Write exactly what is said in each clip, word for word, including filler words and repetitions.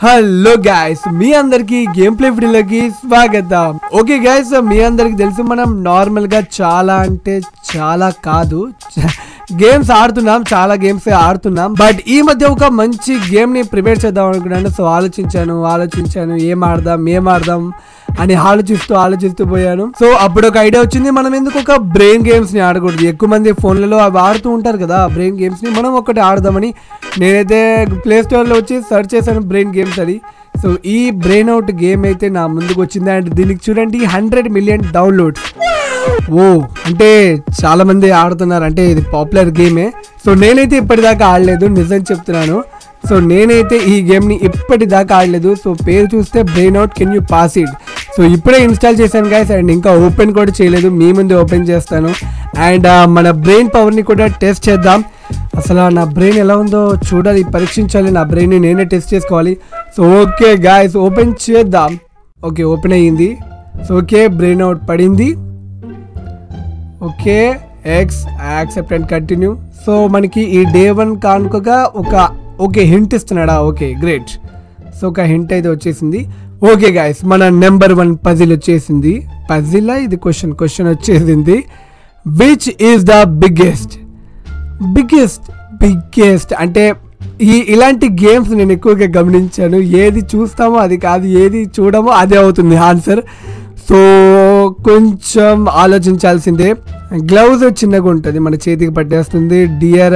Hello guys, మీ అందరికి game play వీడియోలోకి స్వాగతం. ఓకే గైస్, మీ అందరికి తెలుసు మనం నార్మల్ గా చాలా అంటే చాలా కాదు గేమ్స్ ఆడుతున్నాం, చాలా గేమ్స్ ఆడుతున్నాం. బట్ ఈ మధ్య ఒక మంచి గేమ్ ని ప్రిపేర్ చేద్దాం అనుకున్నాను. సో ఆలోచించాను ఆలోచించాను ఏం ఆడదాం ఏం ఆడదాం అని ఆలోచిస్తూ ఆలోచిస్తూ పోయాను. సో అప్పుడు ఒక ఐడియా వచ్చింది, మనం ఎందుకు ఒక బ్రెయిన్ గేమ్స్ ని ఆడకూడదు. ఎక్కువ మంది ఫోన్లలో అవి ఆడుతూ ఉంటారు కదా బ్రెయిన్ గేమ్స్ ని, మనం ఒకటి ఆడదామని నేనైతే ప్లే స్టోర్ లో వచ్చి సెర్చ్ చేశాను బ్రెయిన్ గేమ్స్ అని. సో ఈ బ్రెయిన్ అవుట్ గేమ్ అయితే నా ముందుకు వచ్చింది. అండ్ దీనికి చూడండి హండ్రెడ్ మిలియన్ డౌన్లోడ్స్. ఓ అంటే చాలా మంది ఆడుతున్నారు, అంటే ఇది పాపులర్ గేమే. సో నేనైతే ఇప్పటిదాకా ఆడలేదు, నిజం చెప్తున్నాను. సో నేనైతే ఈ గేమ్ని ఇప్పటిదాకా ఆడలేదు. సో పేరు చూస్తే brain out can you pass it. So ఇప్పుడే ఇన్స్టాల్ చేశాను గైస్, అండ్ ఇంకా ఓపెన్ కూడా చేయలేదు, మీ ముందు ఓపెన్ చేస్తాను. అండ్ మన బ్రెయిన్ పవర్ని కూడా టెస్ట్ చేద్దాం. అసలు నా బ్రెయిన్ ఎలా ఉందో చూడాలి, పరీక్షించాలి, నా బ్రెయిన్ని నేనే టెస్ట్ చేసుకోవాలి. సో ఓకే గైస్, ఓపెన్ చేద్దాం. ఓకే ఓపెన్ అయ్యింది. సో ఓకే బ్రెయిన్ అవుట్ పడింది. Okay X accept and continue. So మనకి ఈ డే వన్ కానుకగా ఒక ఓకే హింట్ ఇస్తున్నాడా. Okay great. సో ఒక హింట్ అయితే వచ్చేసింది. ఓకే గైస్, మన నెంబర్ వన్ పజిల్ వచ్చేసింది. పజిలా ఇది క్వశ్చన్ క్వశ్చన్ వచ్చేసింది. Which is the biggest biggest biggest అంటే ఈ ఇలాంటి గేమ్స్ నేను ఎక్కువగా గమనించాను. ఏది చూస్తామో అది కాదు, ఏది చూడమో అదే అవుతుంది ఆన్సర్. సో కొంచెం ఆలోచించాల్సిందే. గ్లౌజ్ చిన్నగా ఉంటుంది, మన చేతికి పట్టేస్తుంది. డియర్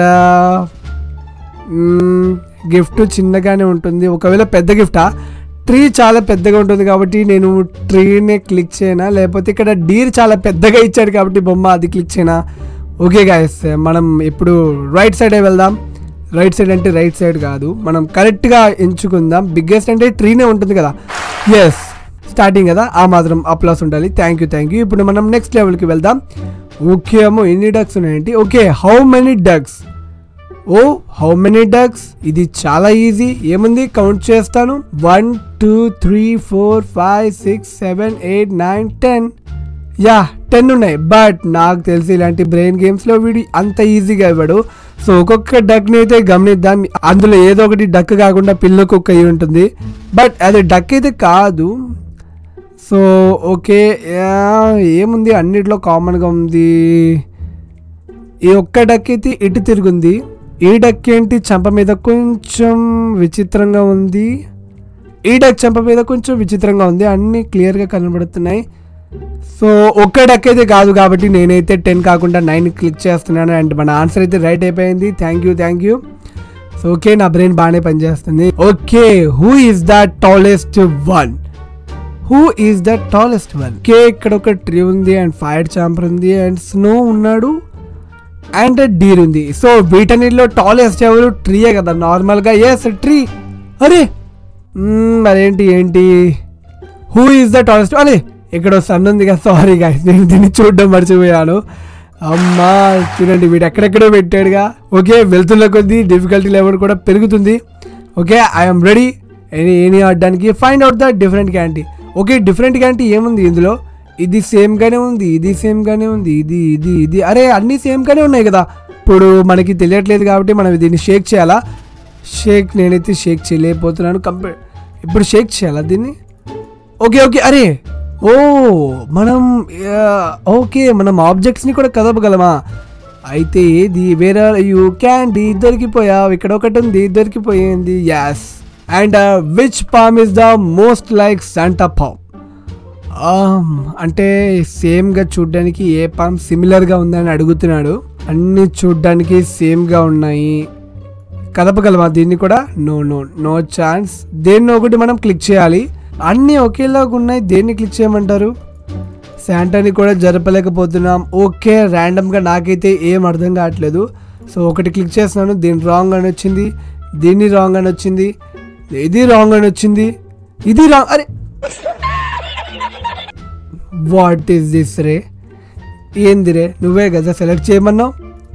గిఫ్ట్ చిన్నగానే ఉంటుంది. ఒకవేళ పెద్ద గిఫ్టా, ట్రీ చాలా పెద్దగా ఉంటుంది కాబట్టి నేను ట్రీనే క్లిక్ చేయనా, లేకపోతే ఇక్కడ డీర్ చాలా పెద్దగా ఇచ్చాడు కాబట్టి బొమ్మ అది క్లిక్ చేయనా. ఓకే గాయస్, మనం ఇప్పుడు రైట్ సైడే వెళ్దాం. రైట్ సైడ్ అంటే రైట్ సైడ్ కాదు, మనం కరెక్ట్గా ఎంచుకుందాం. బిగ్గెస్ట్ అంటే ట్రీనే ఉంటుంది కదా. ఎస్, స్టార్టింగ్ కదా, ఆ మాత్రం అప్లాస్ ఉండాలి. Thank you thank you. ఇప్పుడు మనం నెక్స్ట్ లెవెల్కి వెళ్దాం. ఓకే అమ్మో, ఎన్ని డక్స్ ఉన్నాయండి. Okay how many ducks. Oh how many ducks, ఇది చాలా ఈజీ. ఏముంది కౌంట్ చేస్తాను. One two three four five six seven eight nine ten. Yeah ten ఉన్నాయి. బట్ నాకు తెలిసి ఇలాంటి బ్రెయిన్ గేమ్స్లో వీడు అంత ఈజీగా ఇవ్వడు. సో ఒక్కొక్క డక్ని అయితే గమనిద్దాం. అందులో ఏదో ఒకటి డక్ కాకుండా పిల్ల కుక్క అయి ఉంటుంది, బట్ అది డక్ అయితే కాదు. సో ఓకే ఏముంది, అన్నిట్లో కామన్గా ఉంది. ఈ ఒక్క డక్ అయితే ఇటు తిరుగుంది. ఈ డక్ ఏంటి చంప మీద కొంచెం విచిత్రంగా ఉంది. ఈ డక్ చంప మీద కొంచెం విచిత్రంగా ఉంది. అన్నీ క్లియర్గా కనబడుతున్నాయి. సో ఒక్క డక్ అయితే కాదు కాబట్టి నేనైతే టెన్ కాకుండా నైన్ క్లిక్ చేస్తున్నాను. అండ్ మన ఆన్సర్ అయితే రైట్ అయిపోయింది. Thank you thank you. So okay, నా బ్రెయిన్ బాగానే పనిచేస్తుంది. Okay, who is the tallest one who is the tallest one okay, ఇక్కడ ఒక ట్రీ ఉంది, అండ్ ఫైర్ చాంపర్ ఉంది, అండ్ స్నో ఉన్నాడు, అండ్ డీర్ ఉంది. సో వీటన్నిటిలో టాలెస్ట్ ఎవరు? ట్రీయే కదా నార్మల్గా. Yes tree. అరే మరేంటి ఏంటి హూ ఈస్ ద టాలెస్ట్? అరే ఇక్కడ సన్ ఉంది కదా, సారీ గాయ్స్, నేను దీన్ని చూడడం మర్చిపోయాను. అమ్మా చూడండి, వీడు ఎక్కడెక్కడో పెట్టాడుగా. ఓకే వెళ్తున్న కొద్దీ డిఫికల్టీ లెవెల్ కూడా పెరుగుతుంది. Okay I'm ready any any ఆడడానికి. Find out the different candy. Okay different candy ఏముంది ఇందులో? ఇది సేమ్గానే ఉంది, ఇది సేమ్గానే ఉంది, ఇది ఇది ఇది అరే అన్నీ సేమ్గానే ఉన్నాయి కదా. ఇప్పుడు మనకి తెలియట్లేదు కాబట్టి మనం దీన్ని షేక్ చేయాలా? షేక్ నేనైతే షేక్ చేయలేకపోతున్నాను. కంపే ఇప్పుడు షేక్ చేయాలా దీన్ని? ఓకే ఓకే అరే ఓ మనం ఓకే మనం ఆబ్జెక్ట్స్ని కూడా కదపగలమా? అయితే ఏది వేరే యూ క్యాండీ దొరికిపోయావు. ఇక్కడ ఒకటి ఉంది, దొరికిపోయింది. Yes. And which palm is the most like Santa palm? అంటే సేమ్గా చూడ్డానికి ఏ పామ్ సిమిలర్గా ఉందని అడుగుతున్నాడు. అన్నీ చూడ్డానికి సేమ్గా ఉన్నాయి, కదపగలమా దీన్ని కూడా? No no no chance. దేన్ని ఒకటి మనం క్లిక్ చేయాలి. అన్నీ ఒకేలాగా ఉన్నాయి, దేన్ని క్లిక్ చేయమంటారు? శాంటాని కూడా జరపలేకపోతున్నాం. ఓకే ర్యాండమ్గా నాకైతే ఏం అర్థం కావట్లేదు. సో ఒకటి క్లిక్ చేస్తున్నాను, దీన్ని రాంగ్ అని వచ్చింది, దీన్ని రాంగ్ అని వచ్చింది, ఇది రాంగ్ అని వచ్చింది, ఇది రాంగ్. అరే వాట్ ఈస్ దిస్ రే? ఏంది రే, నువ్వే కదా సెలెక్ట్ చేయమన్నావు.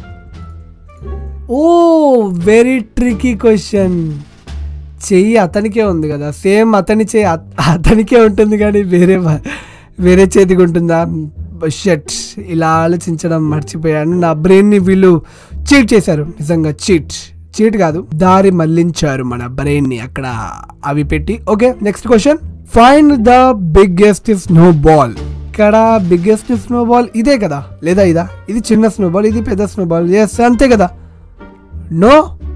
Oh very tricky question. చెయ్యి అతనికే ఉంది కదా, సేమ్ అతని చెయ్యి అతనికే ఉంటుంది కానీ వేరే వేరే చేతికి ఉంటుందా? షట్, ఇలా ఆలోచించడం మర్చిపోయాను. నా బ్రెయిన్ని వీళ్ళు చీట్ చేశారు, నిజంగా చీట్. చీట్ కాదు, దారి మళ్లించారు మన బ్రెయిన్ ని అక్కడ అవి పెట్టి. Okay, next question. Find the biggest snow ball. ఇక్కడ బిగ్గెస్ట్ స్నో బాల్ ఇదే కదా, లేదా ఇదా? ఇది చిన్న స్నో బాల్, ఇది పెద్ద స్నో బాల్. ఎస్, అంతే కదా. నో,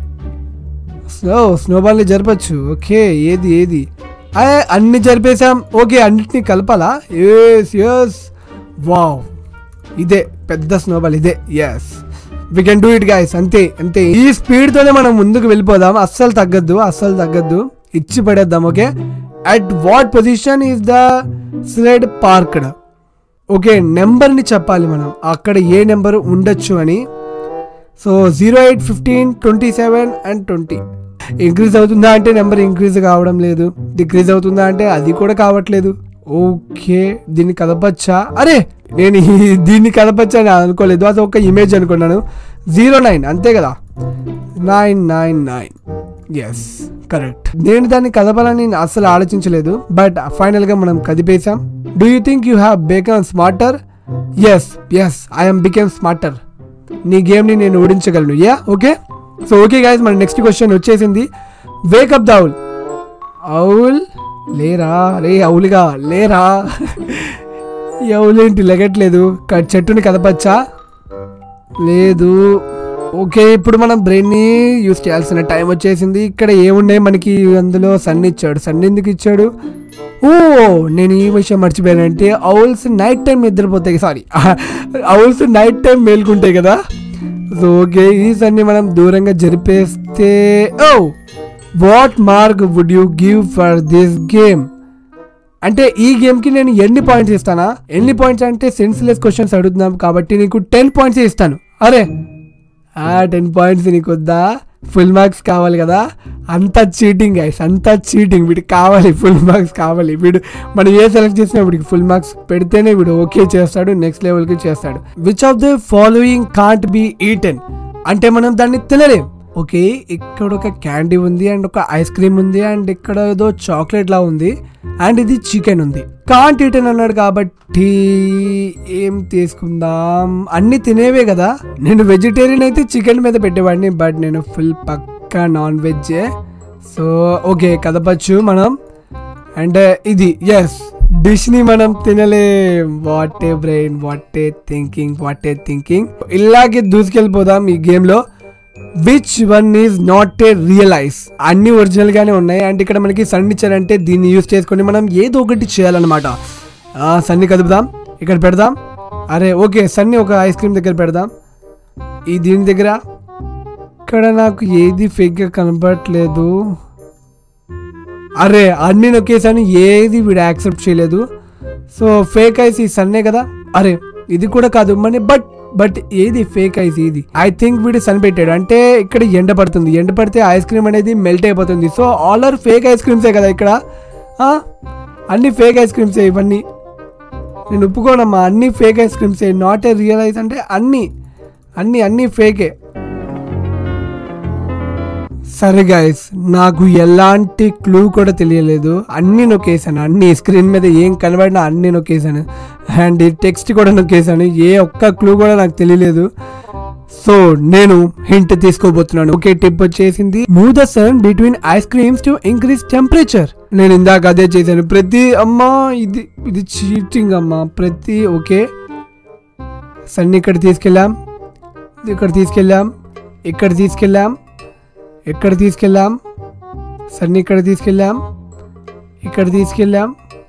స్నో స్నో బాల్ ని జరపచ్చు. ఓకే, ఏది ఏది? అన్ని జరిపేసాం. ఓకే, అన్నిటినీ కలపాలా? ఎస్ ఎస్, వావ్, ఇదే పెద్ద స్నో బాల్, ఇదే. Yes, we can do it guys. అంతే అంతే, ఈ స్పీడ్ తోనే మనం ముందుకు వెళ్ళిపోదాం. అస్సలు తగ్గద్దు, అస్సలు తగ్గద్దు, ఇచ్చి పడేద్దాం. Okay, at what position is the sled parked? Okay, నెంబర్ని చెప్పాలి మనం, అక్కడ ఏ నెంబర్ ఉండొచ్చు అని. So zero eight fifteen twenty seven and twenty. Increase అవుతుందా అంటే నెంబర్ ఇంక్రీజ్ కావడం లేదు. డిక్రీజ్ అవుతుందా అంటే అది కూడా కావట్లేదు. ఓకే, దీన్ని కదపచ్చా? అరే, నేను దీన్ని కదపచ్చా అని అనుకోలేదు, అది ఒక ఇమేజ్ అనుకున్నాను. జీరో నైన్ అంతే కదా, nine nine nine. Yes, correct. నేను దాన్ని కదపాలని అస్సలు ఆలోచించలేదు, బట్ ఫైనల్ గా మనం కదిపేశాం. Do you think you have become smarter? Yes yes, I'm become smarter. నీ గేమ్ ని నేను ఓడించగలను. Yeah, okay. So okay guys, మన నెక్స్ట్ క్వశ్చన్ వచ్చేసింది. Wake up the owl. ఔల్ లేరా రే, అవులుగా లేరా? అవులేంటి లెగట్లేదు? చెట్టుని కదపచ్చా? లేదు. ఓకే, ఇప్పుడు మనం బ్రెయిన్ ని యూస్ చేయాల్సిన టైం వచ్చేసింది. ఇక్కడ ఏమున్నాయి మనకి? అందులో సన్ ఇచ్చాడు. సన్ ఎందుకు ఇచ్చాడు? ఓ, నేను ఈ విషయం మర్చిపోయానంటే ఔల్స్ నైట్ టైం నిద్రపోతాయి. సారీ, ఔల్స్ నైట్ టైం మేల్కుంటాయి కదా. సో ఓకే, ఈ సన్ని మనం దూరంగా జరిపేస్తే, oh, what mark would you give for this game? అంటే ఈ గేమ్ కి నేను ఎన్ని పాయింట్స్ ఇస్తానా? ఎన్ని పాయింట్స్ అంటే సెన్స్లెస్ క్వశ్చన్స్ అడుగుతున్నాం కాబట్టి నీకు టెన్ పాయింట్స్ ఇస్తాను. అరే, ఆ టెన్ పాయింట్స్ నీకు వద్దా? ఫుల్ మార్క్స్ కావాలి కదా. అంతా చీటింగ్ గైస్, అంతా చీటింగ్. వీడికి కావాలి ఫుల్ మార్క్స్ కావాలి. వీడు మనం ఏ సెలెక్ట్ చేసినా వీడికి ఫుల్ మార్క్స్ పెడితేనే వీడు ఓకే చేస్తాడు, నెక్స్ట్ లెవెల్కి చేస్తాడు. Which of the following can't be eaten? అంటే మనం దాన్ని తినలేం. ఓకే, ఇక్కడ ఒక క్యాండీ ఉంది అండ్ ఒక ఐస్ క్రీమ్ ఉంది అండ్ ఇక్కడ ఏదో చాక్లెట్ లా ఉంది అండ్ ఇది చికెన్ ఉంది. కాంట్ ఈటెన్ అన్నాడు కాబట్టి ఏం తీసుకుందాం? అన్ని తినేవే కదా. నేను వెజిటేరియన్ అయితే చికెన్ మీద పెట్టేవాడిని, బట్ నేను ఫుల్ పక్కా నాన్ వెజ్. సో ఓకే, కదపచ్చు మనం. అండ్ ఇది ఎస్, డిష్ ని మనం తినలేం. What a brain, what a thinking, what a thinking. ఇలాగే దూసుకెళ్ళిపోదాం ఈ గేమ్ లో. Which one is not a real ice? అన్ని ఒరిజినల్ గానే ఉన్నాయి అండ్ ఇక్కడ మనకి సన్ ఇచ్చారంటే దీన్ని యూజ్ చేసుకొని మనం ఏదో ఒకటి చేయాలన్నమాట. సన్ని కదుపుదాం, ఇక్కడ పెడదాం. అరే ఓకే, సన్ని ఒక ఐస్ క్రీమ్ దగ్గర పెడదాం. ఈ దీని దగ్గర ఇక్కడ నాకు ఏది ఫేక్ గా కనపడట్లేదు. అరే, అన్ని నొక్కేసాను, ఏది వీడు యాక్సెప్ట్ చేయలేదు. సో ఫేక్ ఐస్ ఈ సన్నే కదా. అరే, ఇది కూడా కాదు మన, బట్ బట్ ఏది ఫేక్ ఐస్? ఇది ఐ థింక్ వీడు సన్ పెట్టాడు. అంటే ఇక్కడ ఎండ పడుతుంది, ఎండ పడితే ఐస్ క్రీమ్ అనేది మెల్ట్ అయిపోతుంది. So all are fake ice క్రీమ్సే కదా ఇక్కడ. అన్ని ఫేక్ ఐస్ క్రీమ్సే ఇవన్నీ. నేను ఒప్పుకోనమ్మా, అన్ని ఫేక్ ఐస్ క్రీమ్సే, నాట్ ఏ రియల్ ఐస్. అంటే అన్ని అన్ని అన్ని ఫేకే. సరే గైస్, నాకు ఎలాంటి క్లూ కూడా తెలియలేదు. అన్ని నొక్కేసాను, అన్ని స్క్రీన్ మీద ఏం కనబడినా అన్ని నొక్కేసాను అండ్ టెక్స్ట్ కూడా నొక్కేసాను. ఏ ఒక్క క్లూ కూడా నాకు తెలియలేదు. సో నేను హింట్ తీసుకోబోతున్నాను. ఓకే, టిప్ వచ్చేసింది. Move the sun between ice creams to increase temperature. నేను ఇందాక అదే చేశాను. ప్రతి అమ్మా ఇది ఇది చీటింగ్ అమ్మా, ప్రతి. ఓకే, సన్ ఇక్కడ తీసుకెళ్ళాం, ఇక్కడ తీసుకెళ్ళాం, ఇక్కడ తీసుకెళ్ళాం, ఎక్కడ తీసుకెళ్ళాం, సన్ని ఇక్కడ తీసుకెళ్ళాం, ఇక్కడ తీసుకెళ్ళాం.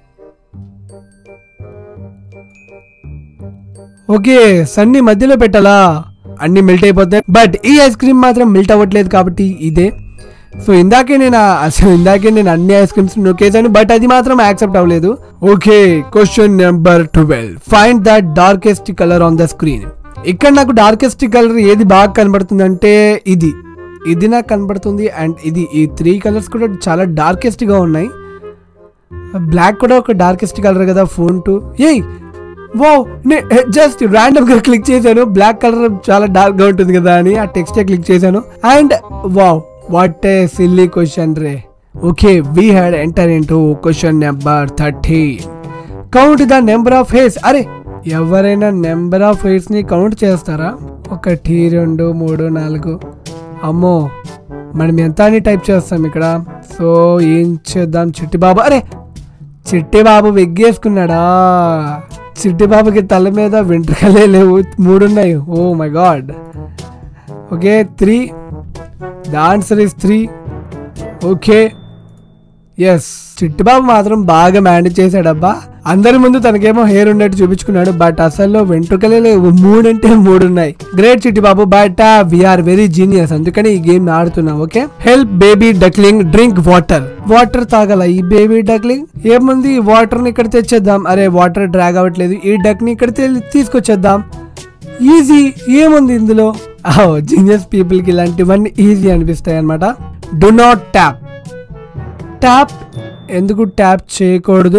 ఓకే, సన్ని మధ్యలో పెట్టాలా? అన్ని మెల్ట్ అయిపోతాయి, బట్ ఈ ఐస్ క్రీమ్ మాత్రం మెల్ట్ అవ్వట్లేదు కాబట్టి ఇదే. సో ఇందాకే నేను అసలు ఇందాకే నేను అన్ని ఐస్ క్రీమ్స్ నొక్కేసాను, బట్ అది మాత్రం యాక్సెప్ట్ అవ్వలేదు. Okay, question number twelve. Find the darkest colour on the screen. ఇక్కడ నాకు డార్కెస్ట్ కలర్ ఏది బాగా కనబడుతుంది అంటే ఇది ఇది నాకు కనబడుతుంది అండ్ ఇది. ఈ త్రీ కలర్స్ కూడా చాలా డార్కెస్ట్ గా ఉన్నాయి. బ్లాక్ కూడా ఒక డార్కెస్ట్ కలర్ కదా. ఫోన్ టు ఏయ్ వో, జస్ట్ ర్యాండమ్ గా క్లిక్ చేశాను, బ్లాక్ కలర్ చాలా డార్క్ గా ఉంటుంది కదా అని ఆ టెక్స్ట్ క్లిక్ చేశాను and wow, what a silly question రే. Okay, we had enter into question number thirteen. Count the number of hairs. అరే, ఎవరైనా నెంబర్ ఆఫ్ హెయిర్స్ ని కౌంట్ చేస్తారా? ఒకటి, రెండు, మూడు, నాలుగు. అమ్మో, మనం ఎంత అని టైప్ చేస్తాం ఇక్కడ. సో ఏం చేద్దాం, చిట్టిబాబు. అరే చిట్టిబాబు వెగ్గేసుకున్నాడా? చిట్టిబాబుకి తల మీద వెంట్రుకలే లేవు, మూడున్నాయి. Oh my god. Okay three, the answer is three. Okay yes, Chittibabu మాత్రం బాగా మేనేజ్ చేశాడబ్బా. అందరి ముందు తనకేమో హెయిర్ ఉన్నట్టు చూపించుకున్నాడు, బట్ అసలు వెంట్రుకలే లేవు, మూడంటే మూడున్నాయి. Great Chittibabu, but we are very genius, అందుకని ఈ గేమ్ ఆడుతున్నాం. Okay, help baby duckling drink water. Water తాగల ఈ బేబీ డక్లింగ్. ఏముంది, వాటర్ ని ఇక్కడ తెచ్చేద్దాం. అరే వాటర్ డ్రాగ్ అవ్వట్లేదు, ఈ డక్ ని ఇక్కడ తీసుకొచ్చేద్దాం. ఈజీ, ఏముంది ఇందులో. జీనియస్ పీపుల్ కి ఇలాంటివన్నీ ఈజీ అనిపిస్తాయి అనమాట. Do not tap. ట్యాప్ ఎందుకు ట్యాప్ చేయకూడదు?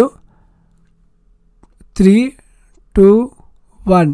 Three two one.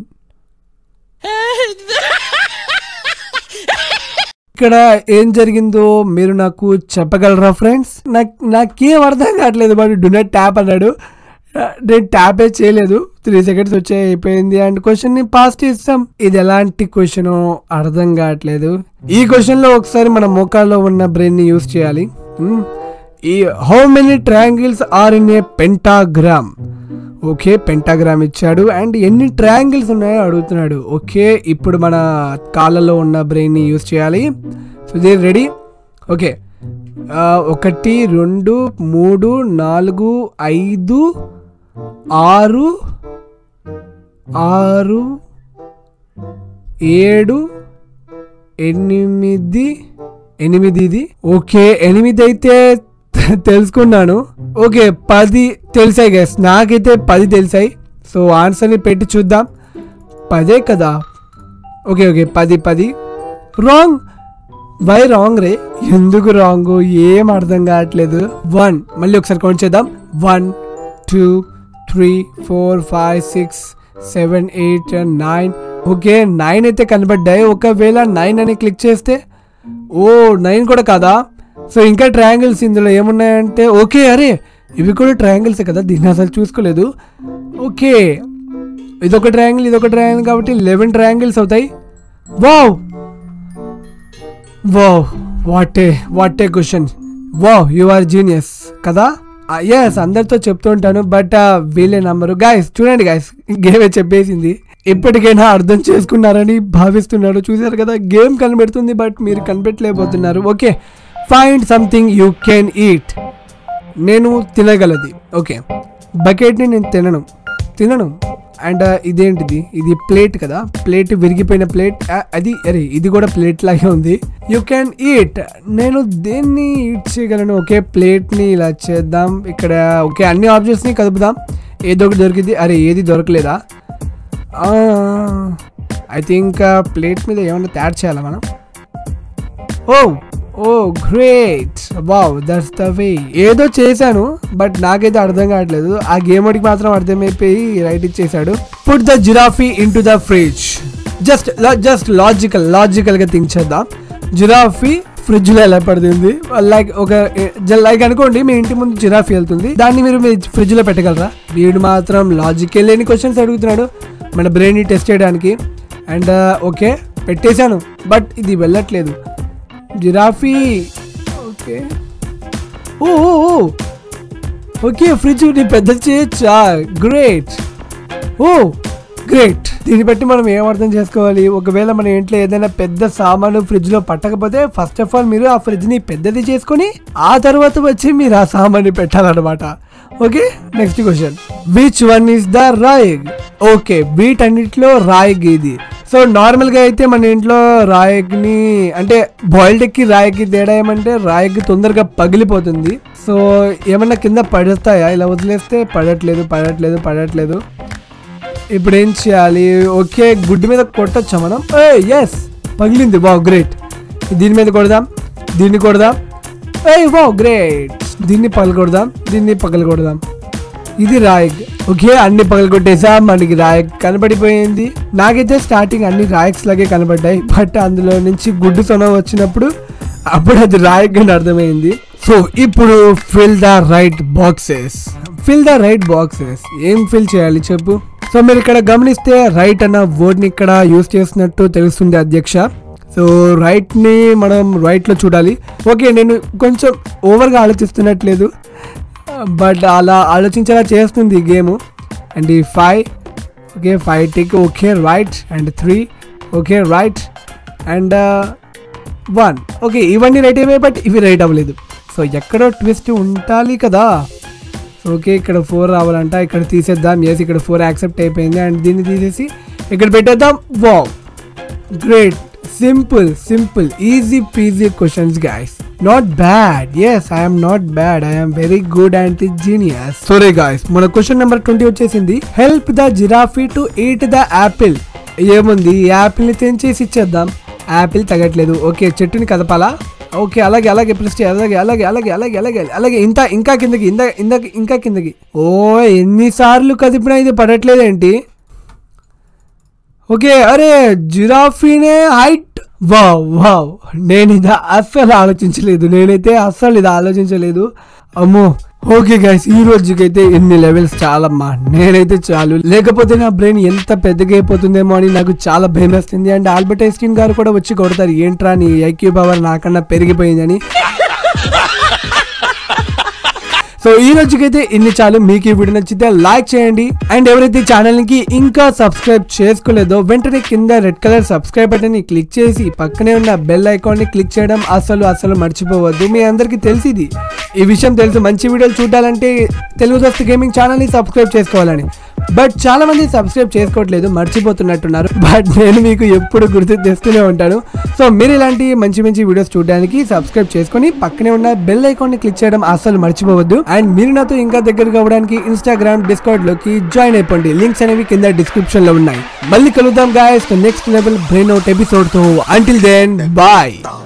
ఇక్కడ ఏం జరిగిందో మీరు నాకు చెప్పగలరా ఫ్రెండ్స్? నాకు నాకేం అర్థం కావట్లేదు. మరి డు నాట్ ట్యాప్ అన్నాడు, నేను ట్యాపే చేయలేదు. త్రీ సెకండ్స్ వచ్చే అయిపోయింది అండ్ క్వశ్చన్ ని పాస్ చేస్తాం. ఇది ఎలాంటి క్వశ్చన్ అర్థం కావట్లేదు. ఈ క్వశ్చన్ లో ఒకసారి మన మోకాల్లో ఉన్న బ్రెయిన్ ని యూజ్ చేయాలి. ఈ how many triangles are in a pentagram. Okay pentagram ఇచ్చాడు అండ్ ఎన్ని ట్రయాంగిల్స్ ఉన్నాయో అడుగుతున్నాడు. ఓకే ఇప్పుడు మన కాళ్ళలో ఉన్న బ్రెయిన్ ని యూజ్ చేయాలి. So they ready. ఓకే ఒకటి రెండు మూడు నాలుగు ఐదు ఆరు ఆరు ఏడు ఎనిమిది ఎనిమిది ఇది. ఓకే ఎనిమిది అయితే తెలుసుకున్నాను. ఓకే పది తెలిసాయి గైస్, నాకైతే పది తెలిసాయి. సో ఆన్సర్ని పెట్టి చూద్దాం. పదే కదా. ఓకే ఓకే పది పది. రాంగ్. వై రాంగ్ రే? ఎందుకు రాంగ్ ఏం అర్థం కావట్లేదు. వన్, మళ్ళీ ఒకసారి కౌంట్ చేద్దాం. One two three four five six seven eight nine. Okay nine అయితే కనబడ్డాయి. ఒకవేళ నైన్ అని క్లిక్ చేస్తే ఓ నైన్ కూడా కాదా? సో ఇంకా ట్రయాంగిల్స్ ఇందులో ఏమున్నాయంటే, ఓకే అరే ఇవి కూడా ట్రయాంగిల్స్ కదా, దీన్ని అసలు చూసుకోలేదు. ఓకే ఇదొక ట్రయాంగిల్ ఇదొక ట్రయాంగిల్ కాబట్టి లెవెన్ ట్రయాంగిల్స్ అవుతాయి. Wow wow what a what a question. Wow you are genius కదా. ఎస్ అందరితో చెప్తూ ఉంటాను, బట్ వీళ్ళే నంబరు. గాయస్ చూడండి గాయస్, గేమే చెప్పేసింది. ఇప్పటికైనా అర్థం చేసుకున్నారని భావిస్తున్నాడు. చూసారు కదా గేమ్ కనిపెడుతుంది, బట్ మీరు కనిపెట్టలేకపోతున్నారు. Okay find something you can eat. నేను తినగలది. ఓకే బకెట్ని నేను తినను తినను అండ్ ఇదేంటిది, ఇది ప్లేట్ కదా, ప్లేట్ విరిగిపోయిన ప్లేట్. అది అరే ఇది కూడా ప్లేట్ లాగే ఉంది. You can eat. నేను దేన్ని ఈట్ చేయగలను? ఓకే ప్లేట్ని ఇలా చేద్దాం ఇక్కడ. ఓకే అన్ని ఆబ్జెక్ట్స్ని కదుపుదాం, ఏదో ఒకటి దొరికింది. అరే ఏది దొరకలేదా? ఐ థింక్ ప్లేట్ మీద ఏమన్నా తయారు చేయాలా మనం? Oh oh great wow that's the way. ఏదో చేశాను బట్ నాకైతే అర్థం కావట్లేదు. ఆ గేమ్ వాడికి మాత్రం అర్థమైపోయి రైట్ ఇచ్చేసాడు. Put the giraffe into the fridge. Just just logical logical గా థింక్ చేద్దాం. జిరాఫీ ఫ్రిడ్జ్ లో ఎలా పడుతుంది? లైక్ ఒక లైక్ అనుకోండి మీ ఇంటి ముందు జిరాఫీ వెళ్తుంది, దాన్ని మీరు మీ ఫ్రిడ్జ్ లో పెట్టగలరా? వీడు మాత్రం లాజిక్ లేని క్వశ్చన్స్ అడుగుతున్నాడు మన బ్రెయిన్ ని టెస్ట్ చేయడానికి. అండ్ ఓకే పెట్టేశాను బట్ ఇది వెళ్ళట్లేదు. Giraffe okay oh okay fridge ని పెద్ద చేయొచ్చా? Great oh great. దీన్ని బట్టి మనం ఏం అర్థం చేసుకోవాలి? ఒకవేళ మన ఇంట్లో ఏదైనా పెద్ద సామాను ఫ్రిడ్జ్ లో పట్టకపోతే ఫస్ట్ ఆఫ్ ఆల్ మీరు ఆ ఫ్రిడ్జ్ ని పెద్దది చేసుకొని ఆ తర్వాత వచ్చి మీరు ఆ సామాన్ని పెట్టాలన్నమాట. Okay next question, which one is the రాయిగ్? ఓకే వీటన్నిటిలో రాయిగ్ ఇది. సో నార్మల్ గా అయితే మన ఇంట్లో రాయిగ్ని అంటే బాయిల్డ్ ఎగ్కి రాయిగ్కి తేడా ఏమంటే రాయిగ్ తొందరగా పగిలిపోతుంది. సో ఏమన్నా కింద పడతాయా? ఇలా వదిలేస్తే పడట్లేదు పడట్లేదు పడట్లేదు. ఇప్పుడు ఏం చేయాలి? ఓకే గుడ్డు మీద కొట్టచ్చా మనం? ఎస్ పగిలింది. Wow great. దీని మీద కొడదాం, దీన్ని కొడదాం. ఏ వావ్ గ్రేట్. దీన్ని పగలకొడదాం, దీన్ని పగలకొడదాం. ఇది రాయిగ్. ఓకే అన్ని పగలకొట్టేసా, మనకి రాయిగ్ కనబడిపోయింది. నాకైతే స్టార్టింగ్ అన్ని రాయిగ్స్ లాగే కనబడ్డాయి, బట్ అందులో నుంచి గుడ్డు సొన వచ్చినప్పుడు అప్పుడు అది రాయిగ్ అని అర్థమైంది. సో ఇప్పుడు fill the right boxes. Fill the right boxes ఏం ఫిల్ చేయాలి చెప్పు? సో మీరు ఇక్కడ గమనిస్తే రైట్ అన్న వర్డ్ ని ఇక్కడ యూజ్ చేసినట్టు తెలుస్తుంది అధ్యక్ష. సో రైట్ని మనం రైట్లో చూడాలి. ఓకే, నేను కొంచెం ఓవర్గా ఆలోచిస్తున్నట్లేదు, బట్ అలా ఆలోచించేలా చేస్తుంది ఈ గేమ్. అండ్ ఈ five, okay five tick, okay right. And three, okay right. And one, okay ఇవన్నీ రైట్ అయిపోయాయి, బట్ ఇవి రైట్ అవ్వలేదు. సో ఎక్కడో ట్విస్ట్ ఉండాలి కదా. ఓకే ఇక్కడ ఫోర్ రావాలంట, ఇక్కడ తీసేద్దాం. ఎస్ ఇక్కడ ఫోర్ యాక్సెప్ట్ అయిపోయింది. అండ్ దీన్ని తీసేసి ఇక్కడ పెట్టేద్దాం. Wow, great, simple simple easy peasy questions guys. Not bad. Yes I'm not bad, I'm very good and the genius. సరే గైస్, మన క్వశ్చన్ నెంబర్ ట్వంటీ వచ్చేసింది. Help the giraffe to eat the apple. ఏముంది, ఈ యాపిల్ని తెంచేసి ఇచ్చేద్దాం. Apple తగ్గట్లేదు. Okay చెట్టుని కదపాలా. Okay అలాగే అలాగే ప్రెస్ చేయాలి. అలాగే అలాగే అలాగే అలాగే అలాగే అలాగే ఇంత ఇంకా కిందకి ఇందా ఇందాక ఇంకా కిందకి. ఓ ఎన్నిసార్లు కదిపినా ఇది పడట్లేదేంటి. ఓకే అరే జిరాఫీనే హైట్. వావ్ వావ్, నేను ఇది అస్సలు ఆలోచించలేదు. నేనైతే అస్సలు ఇది ఆలోచించలేదు. అమ్మో. ఓకే గైస్, ఈ రోజుకైతే ఎన్ని లెవెల్స్ చాలమ్మా. నేనైతే చాలు, లేకపోతే నా బ్రెయిన్ ఎంత పెద్దగా అయిపోతుందేమో అని నాకు చాలా భయం వేస్తుంది. అండ్ ఆల్బర్ట్ ఐన్స్టీన్ గారు కూడా వచ్చి కొడతారు, ఏంట్రా నీ ఐక్యూ పవర్ నాకన్నా పెరిగిపోయిందని. సో ఈ రోజుకైతే ఇన్ని చాలు. మీకు ఈ వీడియో నచ్చితే లైక్ చేయండి. అండ్ ఎవరైతే ఛానల్ కి ఇంకా సబ్స్క్రైబ్ చేసుకోలేదో వెంటనే కింద రెడ్ కలర్ సబ్స్క్రైబ్ బటన్ ని క్లిక్ చేసి పక్కనే ఉన్న బెల్ ఐకాన్ ని క్లిక్ చేయడం అసలు అసలు మర్చిపోవద్దు. మీ అందరికి తెలిసింది ఈ విషయం తెలుసు, మంచి వీడియోలు చూడాలంటే తెలుగు దోస్త్ గేమింగ్ ఛానల్ ని సబ్స్క్రైబ్ చేసుకోవాలని. బట్ చాలా మంది సబ్స్క్రైబ్ చేసుకోవట్లేదు, మర్చిపోతున్నట్టున్నారు. బట్ నేను మీకు ఎప్పుడు గుర్తు తెస్తూనే ఉంటాను. సో మీరు ఇలాంటి మంచి మంచి వీడియోస్ చూడడానికి సబ్స్క్రైబ్ చేసుకొని పక్కనే ఉన్న బెల్ ఐకాన్ ని క్లిక్ చేయడం అస్సలు మర్చిపోవద్దు. అండ్ మీరు నాతో ఇంకా దగ్గరగా అవ్వడానికి ఇన్స్టాగ్రామ్, డిస్కార్డ్ లోకి జాయిన్ అయిపోండి. లింక్స్ అనేవి కింద డిస్క్రిప్షన్ లో ఉన్నాయి. మళ్ళీ కలుద్దాం guys next level brain out episode తో. Until then bye.